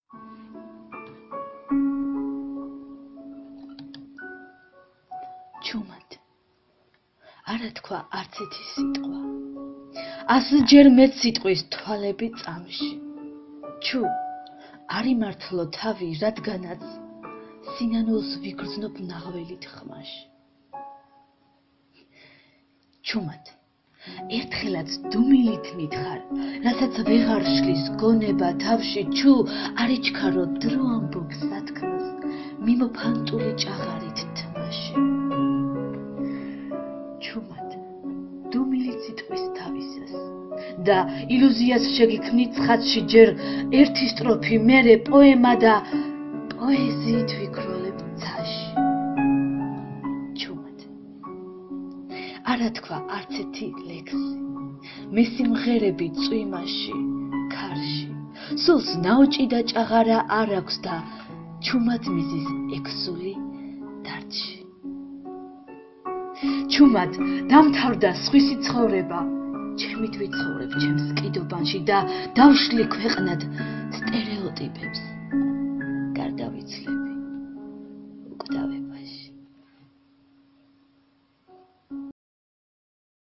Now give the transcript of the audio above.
ჩუმად არა თქვა არც ერთი სიტყვა. ასჯერ მეც სიტყვის თვალები წამში. ჩუ არ იმართლო თავი, რადგანაც სინანულს ვიგრძნობ ნაღველით ხმაში. ჩუმად ერთხელაც დუმილით მითხარ, რასაც ვეღარ შლის გონება თავში. ჩუ არ იჩქარო დრო ამბობს სათქმას, მიმოფანტული ჭაღარით თმაში. ჩუმად დუმილით სიტყვის თავისას და ილუზიას შეგიქმნი ცხადში ჯერ ერთი სტროფი, მერე პოემა და პოეზიით ვიგროლებ ცაში. ჩუმად არა თქვა არც ერთი ლექსი, მე სიმღერები წვიმაში, ქარში, სულს ნაოჭი და ჭაღარა არ აქვს და ჩუმად მიზის ექსული დარჩი. ჩუმად დამთავრდა სხვისი ცხოვრება, ჩემით ვიცხოვრებ ჩემს კიდობანში და დავშლი ქვეყნად სტერეოტიპებს, გარდავიცლები.